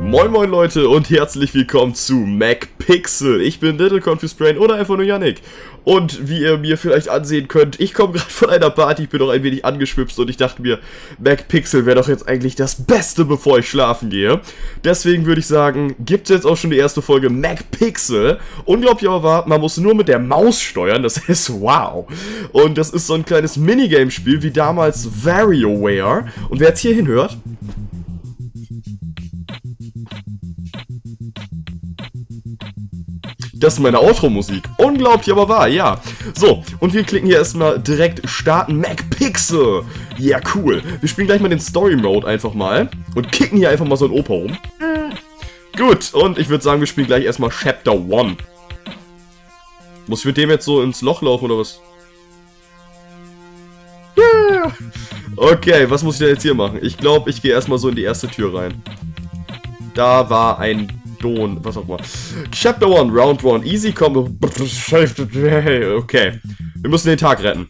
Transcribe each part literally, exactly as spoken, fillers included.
Moin moin Leute und herzlich willkommen zu MacPixel. Ich bin Little Confused Brain oder einfach nur Yannick. Und wie ihr mir vielleicht ansehen könnt, ich komme gerade von einer Party, ich bin noch ein wenig angeschwipst und ich dachte mir, MacPixel wäre doch jetzt eigentlich das Beste, bevor ich schlafen gehe. Deswegen würde ich sagen, gibt es jetzt auch schon die erste Folge MacPixel. Unglaublich aber wahr, man muss nur mit der Maus steuern, das ist wow. Und das ist so ein kleines Minigame-Spiel wie damals WarioWare. Und wer jetzt hier hinhört... Das ist meine Outro-Musik. Unglaublich, aber wahr, ja. So, und wir klicken hier erstmal direkt starten MacPixel. Ja, cool. Wir spielen gleich mal den Story-Mode einfach mal und kicken hier einfach mal so ein Opa rum. Gut, und ich würde sagen, wir spielen gleich erstmal Chapter eins. Muss ich mit dem jetzt so ins Loch laufen, oder was? Okay, was muss ich denn jetzt hier machen? Ich glaube, ich gehe erstmal so in die erste Tür rein. Da war ein... Don, was auch immer. Chapter eins, Round eins, Easy Combo. Okay. Wir müssen den Tag retten.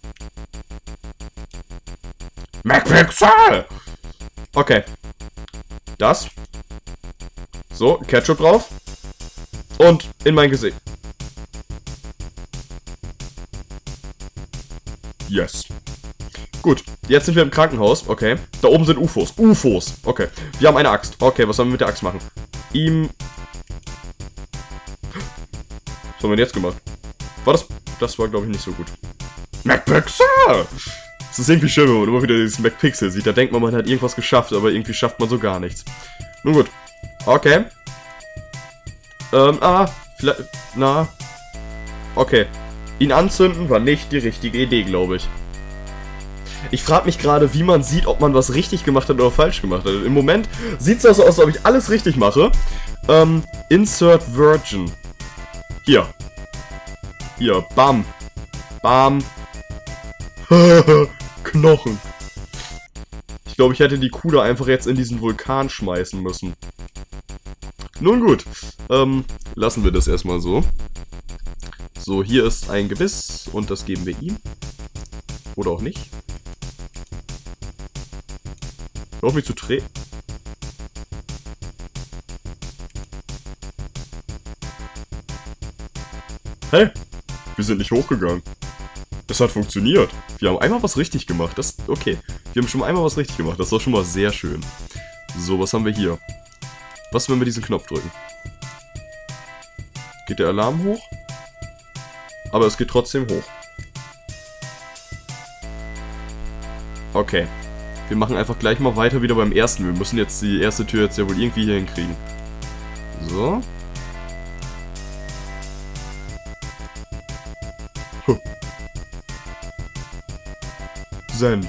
MacPixel! Okay. Das. So, Ketchup drauf. Und in mein Gesicht. Yes. Gut, jetzt sind wir im Krankenhaus. Okay. Da oben sind U F Os. U F Os. Okay. Wir haben eine Axt. Okay, was sollen wir mit der Axt machen? Ihm... Was haben wir denn jetzt gemacht? War das... Das war, glaube ich, nicht so gut. MacPixel! Es ist irgendwie schön, wenn man immer wieder dieses MacPixel sieht. Da denkt man, man hat irgendwas geschafft, aber irgendwie schafft man so gar nichts. Nun gut. Okay. Ähm, ah. Vielleicht... Na. Okay. Ihn anzünden war nicht die richtige Idee, glaube ich. Ich frage mich gerade, wie man sieht, ob man was richtig gemacht hat oder falsch gemacht hat. Im Moment sieht es also aus, als ob ich alles richtig mache. Ähm, Insert Virgin. Hier. Hier, bam. Bam. Knochen. Ich glaube, ich hätte die Kuh da einfach jetzt in diesen Vulkan schmeißen müssen. Nun gut. Ähm, lassen wir das erstmal so. So, hier ist ein Gebiss und das geben wir ihm. Oder auch nicht. Hör auf mich zu drehen. Hey, wir sind nicht hochgegangen. Das hat funktioniert. Wir haben einmal was richtig gemacht. Das okay. Wir haben schon einmal was richtig gemacht. Das ist doch schon mal sehr schön. So, was haben wir hier? Was, wenn wir diesen Knopf drücken? Geht der Alarm hoch? Aber es geht trotzdem hoch. Okay. Wir machen einfach gleich mal weiter wieder beim ersten. Wir müssen jetzt die erste Tür jetzt ja wohl irgendwie hier hinkriegen. So. Huh. Senf.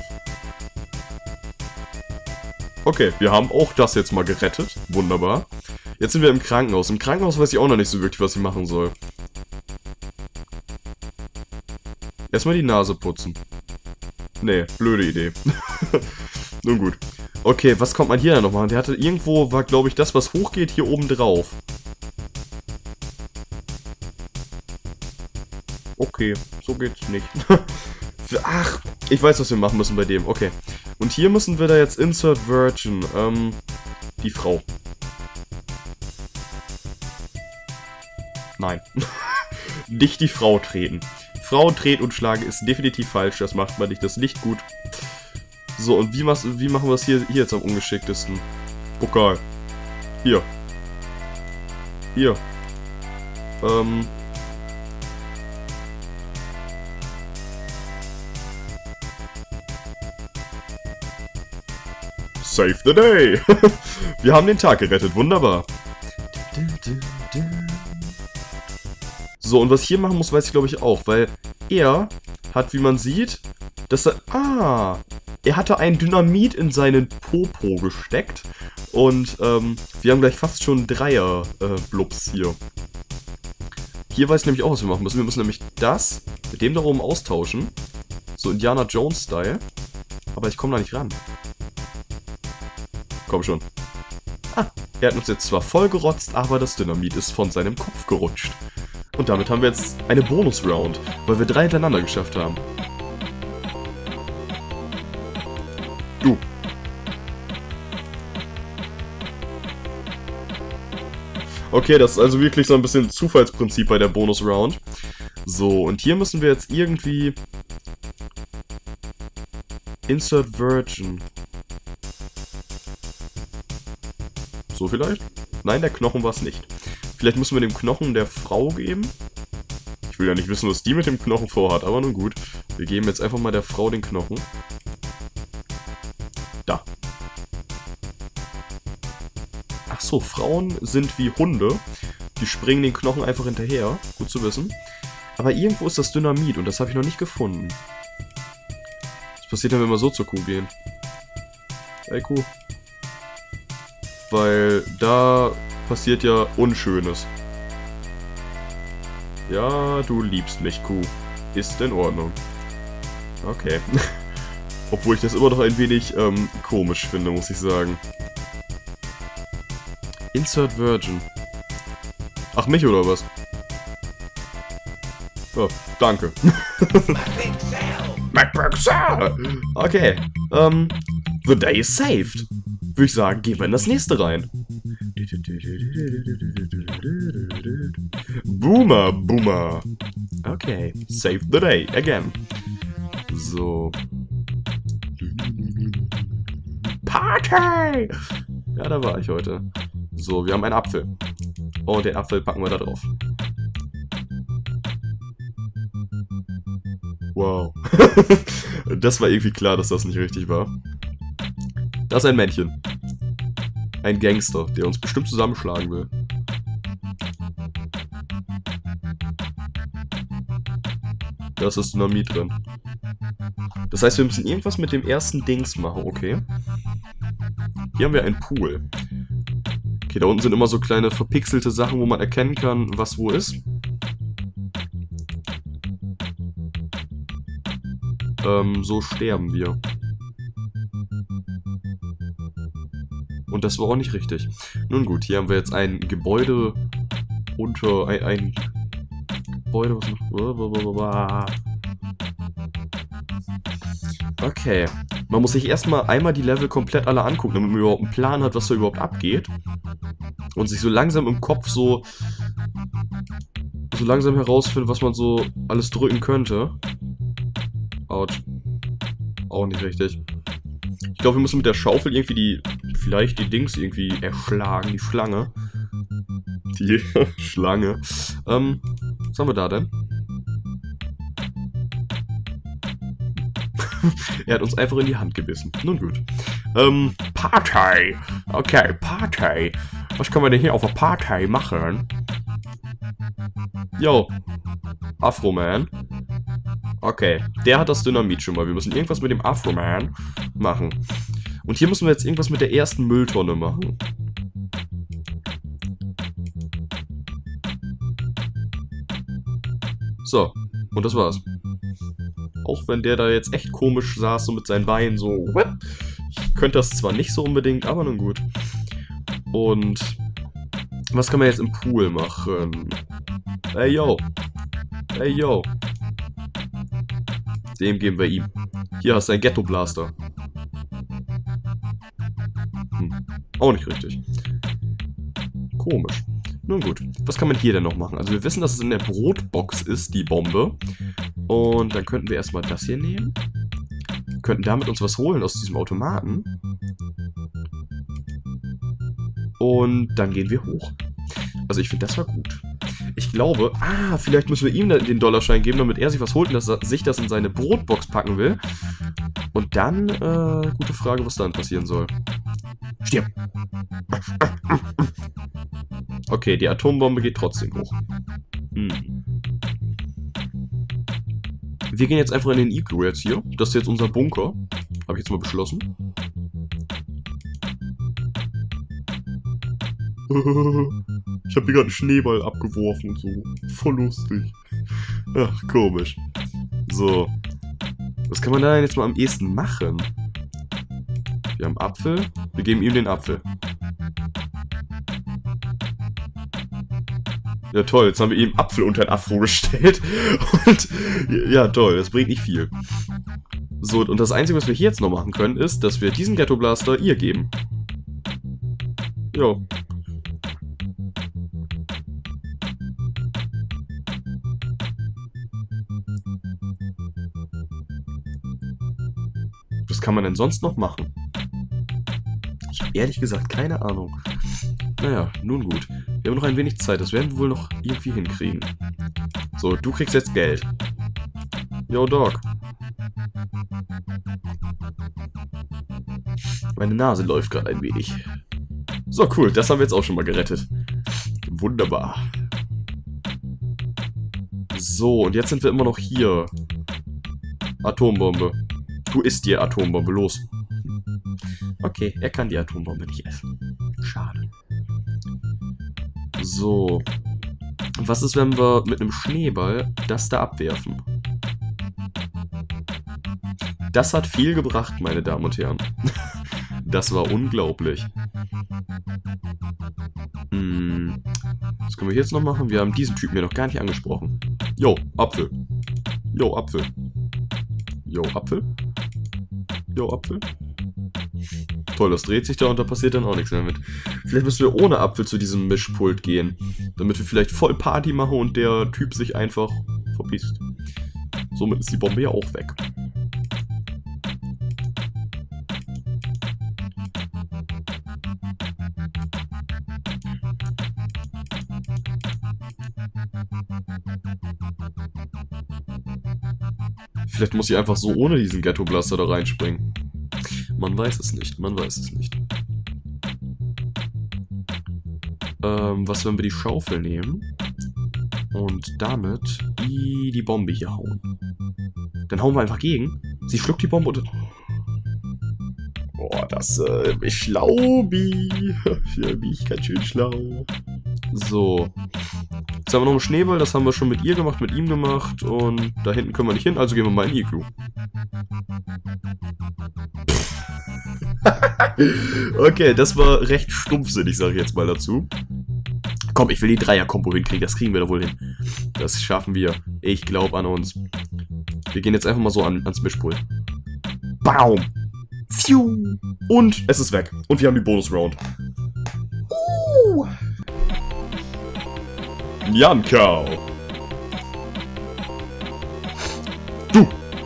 Okay, wir haben auch das jetzt mal gerettet. Wunderbar. Jetzt sind wir im Krankenhaus. Im Krankenhaus weiß ich auch noch nicht so wirklich, was ich machen soll. Erstmal die Nase putzen. Nee, blöde Idee. Nun gut. Okay, was kommt man hier denn noch machen? Der hatte irgendwo, war glaube ich das, was hochgeht, hier oben drauf. Okay, so geht's nicht. Ach, ich weiß, was wir machen müssen bei dem. Okay. Und hier müssen wir da jetzt Insert Virgin. Ähm, die Frau. Nein. Nicht die Frau treten. Frau treten und schlagen ist definitiv falsch. Das macht man nicht. Das ist nicht gut. So, und wie, machst, wie machen wir es hier, hier jetzt am ungeschicktesten? Pokal. Hier. Hier. Ähm. Save the day. Wir haben den Tag gerettet. Wunderbar. So, und was ich hier machen muss, weiß ich glaube ich auch. Weil er hat, wie man sieht, dass er... Ah... Er hatte ein Dynamit in seinen Popo gesteckt. Und ähm, wir haben gleich fast schon Dreier-Blubs äh, hier. Hier weiß ich nämlich auch, was wir machen müssen. Wir müssen nämlich das mit dem da oben austauschen. So Indiana Jones-Style. Aber ich komme da nicht ran. Komm schon. Ah, er hat uns jetzt zwar vollgerotzt, aber das Dynamit ist von seinem Kopf gerutscht. Und damit haben wir jetzt eine Bonus-Round, weil wir drei hintereinander geschafft haben. Du. Okay, das ist also wirklich so ein bisschen Zufallsprinzip bei der Bonus-Round. So, und hier müssen wir jetzt irgendwie... Insert Virgin. So vielleicht? Nein, der Knochen war es nicht. Vielleicht müssen wir dem Knochen der Frau geben. Ich will ja nicht wissen, was die mit dem Knochen vorhat, aber nun gut. Wir geben jetzt einfach mal der Frau den Knochen. Da. Ach so, Frauen sind wie Hunde. Die springen den Knochen einfach hinterher. Gut zu wissen. Aber irgendwo ist das Dynamit und das habe ich noch nicht gefunden. Was passiert denn, wenn wir so zur Kuh gehen? Ey, Kuh. Weil da passiert ja Unschönes. Ja, du liebst mich, Kuh. Ist in Ordnung. Okay. Obwohl ich das immer noch ein wenig ähm, komisch finde, muss ich sagen. Insert Virgin. Ach, mich oder was? Oh, danke. Okay. Ähm, the day is saved. Würde ich sagen, gehen wir in das nächste rein. Boomer, Boomer. Okay, save the day again. So. Party! Ja, da war ich heute. So, wir haben einen Apfel. Und den Apfel packen wir da drauf. Wow. Das war irgendwie klar, dass das nicht richtig war. Das ist ein Männchen. Ein Gangster, der uns bestimmt zusammenschlagen will. Da ist das Dynamit drin. Das heißt, wir müssen irgendwas mit dem ersten Dings machen, okay? Hier haben wir einen Pool. Okay, da unten sind immer so kleine verpixelte Sachen, wo man erkennen kann, was wo ist. Ähm, so sterben wir. Und das war auch nicht richtig. Nun gut, hier haben wir jetzt ein Gebäude unter... Ein, ein Gebäude, was noch... Okay. Man muss sich erstmal einmal die Level komplett alle angucken, damit man überhaupt einen Plan hat, was da überhaupt abgeht. Und sich so langsam im Kopf so... So langsam herausfindet, was man so alles drücken könnte. Autsch. Auch nicht richtig. Ich glaube, wir müssen mit der Schaufel irgendwie die... Vielleicht die Dings irgendwie erschlagen. Die Schlange. Die Schlange. Ähm, was haben wir da denn? Er hat uns einfach in die Hand gebissen. Nun gut. Ähm, Partei. Okay, Partei. Was können wir denn hier auf der Partei machen? Yo. Afro-Man. Okay, der hat das Dynamit schon mal. Wir müssen irgendwas mit dem Afro-Man machen. Und hier müssen wir jetzt irgendwas mit der ersten Mülltonne machen. So, und das war's. Auch wenn der da jetzt echt komisch saß, so mit seinen Beinen so... Ich könnte das zwar nicht so unbedingt, aber nun gut. Und... Was kann man jetzt im Pool machen? Ey, yo. Ey, yo. Dem geben wir ihm. Hier hast du einen Ghetto-Blaster. Hm. Auch nicht richtig. Komisch. Nun gut. Was kann man hier denn noch machen? Also wir wissen, dass es in der Brotbox ist, die Bombe. Und dann könnten wir erstmal das hier nehmen. Wir könnten damit uns was holen aus diesem Automaten. Und dann gehen wir hoch. Also ich finde, das war gut. Ich glaube, ah, vielleicht müssen wir ihm den Dollarschein geben, damit er sich was holt und dass er sich das in seine Brotbox packen will. Und dann, äh, gute Frage, was dann passieren soll. Stirb! Okay, die Atombombe geht trotzdem hoch. Hm. Wir gehen jetzt einfach in den Igloo jetzt hier. Das ist jetzt unser Bunker. Habe ich jetzt mal beschlossen. Ich habe hier gerade einen Schneeball abgeworfen und so. Voll lustig. Ach, komisch. So. Was kann man da jetzt mal am ehesten machen? Wir haben Apfel. Wir geben ihm den Apfel. Ja toll, jetzt haben wir ihm Apfel unter ein Afro gestellt. Und ja toll, das bringt nicht viel. So, und das Einzige, was wir hier jetzt noch machen können, ist, dass wir diesen Ghetto Blaster ihr geben. Jo. Was kann man denn sonst noch machen? Ich habe ehrlich gesagt keine Ahnung. Naja, nun gut. Wir haben noch ein wenig Zeit. Das werden wir wohl noch irgendwie hinkriegen. So, du kriegst jetzt Geld. Yo, Dog. Meine Nase läuft gerade ein wenig. So, cool. Das haben wir jetzt auch schon mal gerettet. Wunderbar. So, und jetzt sind wir immer noch hier. Atombombe. Du isst die Atombombe, los. Okay, er kann die Atombombe nicht essen. Schade. So. Und was ist, wenn wir mit einem Schneeball das da abwerfen? Das hat viel gebracht, meine Damen und Herren. Das war unglaublich. Hm. Was können wir jetzt noch machen? Wir haben diesen Typen hier noch gar nicht angesprochen. Jo, Apfel. Jo, Apfel. Jo, Apfel. Jo, Apfel. Toll, das dreht sich da und da passiert dann auch nichts mehr mit. Vielleicht müssen wir ohne Apfel zu diesem Mischpult gehen. Damit wir vielleicht voll Party machen und der Typ sich einfach verpisst. Somit ist die Bombe ja auch weg. Vielleicht muss ich einfach so ohne diesen Ghetto-Blaster da reinspringen. Man weiß es nicht, man weiß es nicht. Ähm, was, wenn wir die Schaufel nehmen und damit die, die Bombe hier hauen? Dann hauen wir einfach gegen. Sie schluckt die Bombe und... Boah, das äh, ist schlau, Bi. Für mich ganz schön schlau. So. Jetzt haben wir noch einen Schneeball, das haben wir schon mit ihr gemacht, mit ihm gemacht. Und da hinten können wir nicht hin, also gehen wir mal in Iglu. Okay, das war recht stumpfsinnig, sage ich jetzt mal dazu. Komm, ich will die Dreier-Kombo hinkriegen, das kriegen wir da wohl hin. Das schaffen wir. Ich glaube an uns. Wir gehen jetzt einfach mal so an, ans Mischpult. Baum! Pfiuh! Und es ist weg. Und wir haben die Bonus-Round. Uh. Jankau! Du!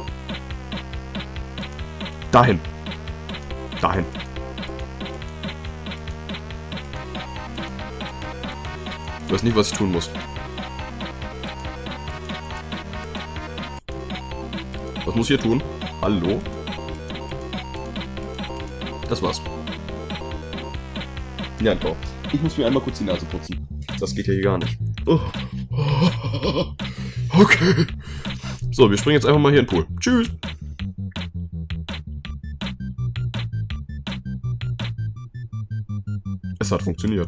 Dahin! Dahin! Ich weiß nicht, was ich tun muss. Was muss ich hier tun? Hallo? Das war's. Jankau. Ich muss mir einmal kurz die Nase putzen. Das geht ja hier gar nicht. Oh. Okay. So, wir springen jetzt einfach mal hier in den Pool. Tschüss. Es hat funktioniert.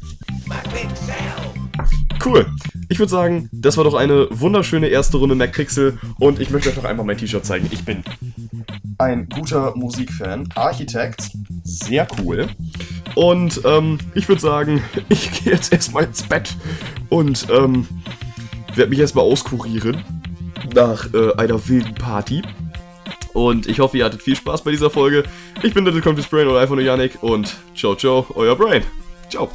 Cool. Ich würde sagen, das war doch eine wunderschöne erste Runde MacPixel und ich möchte euch noch einmal mein T-Shirt zeigen. Ich bin ein guter Musikfan. Architekt. Sehr cool. Und ähm, ich würde sagen, ich gehe jetzt erstmal ins Bett und ähm, werde mich erstmal auskurieren nach äh, einer wilden Party. Und ich hoffe, ihr hattet viel Spaß bei dieser Folge. Ich bin der Confused Brain oder einfach nur Yannick und ciao, ciao, euer Brain. Ciao.